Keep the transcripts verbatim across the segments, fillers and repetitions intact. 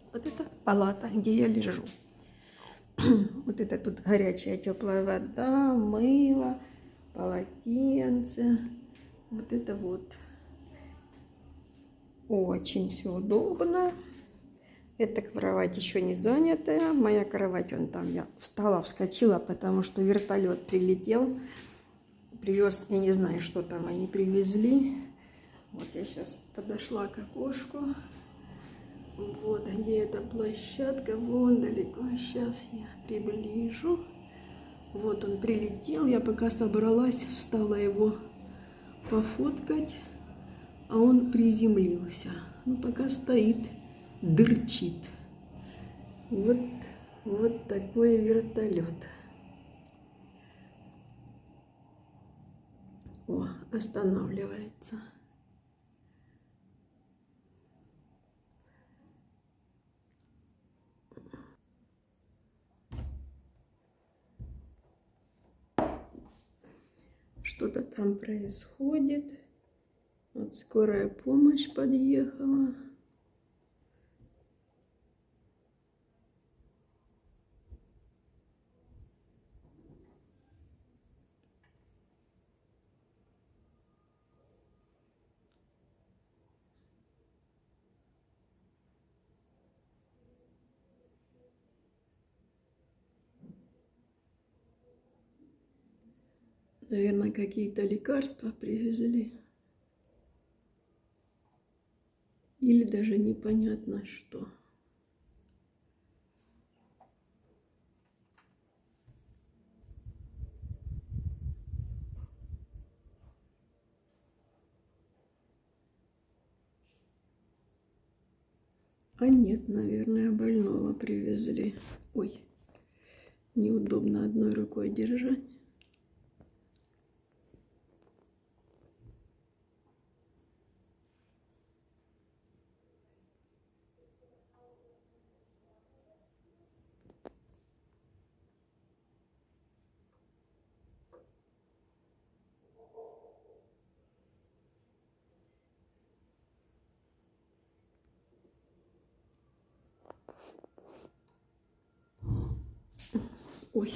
Вот это палата, где я лежу. Вот это тут горячая теплая вода, мыло, полотенце. Вот это вот. Очень все удобно. Эта кровать еще не занятая. Моя кровать, вон там, я встала, вскочила, потому что вертолет прилетел. Привез, я не знаю, что там они привезли. Вот я сейчас подошла к окошку. Вот где эта площадка, вон далеко. Сейчас я приближу. Вот он прилетел. Я пока собралась, встала его пофоткать. А он приземлился. Ну, пока стоит, дырчит. Вот, вот такой вертолет. О, останавливается. Что-то там происходит. Вот скорая помощь подъехала. Наверное, какие-то лекарства привезли. Или даже непонятно что. А нет, наверное, больного привезли. Ой, неудобно одной рукой держать. Ой,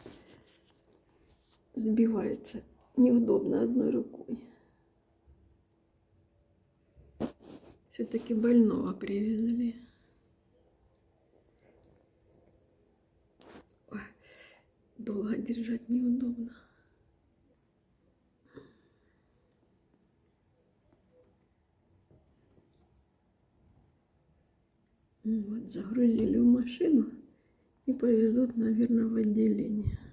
сбивается. Неудобно одной рукой. Все-таки больного привезли. Ой, долго держать неудобно. Вот, загрузили в машину и повезут, наверное, в отделение.